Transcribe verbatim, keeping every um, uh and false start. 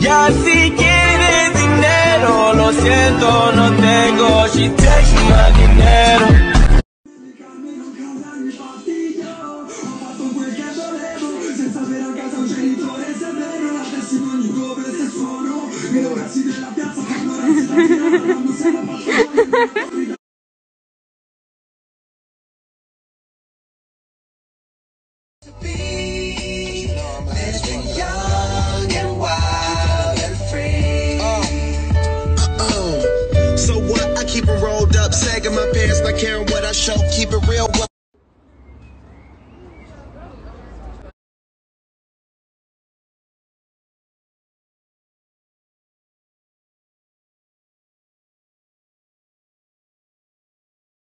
Ya si quieres dinero, lo siento, no tengo. She takes my dinero. So what? I keep it rolled up, sagging my pants, not caring what I show, keep it real.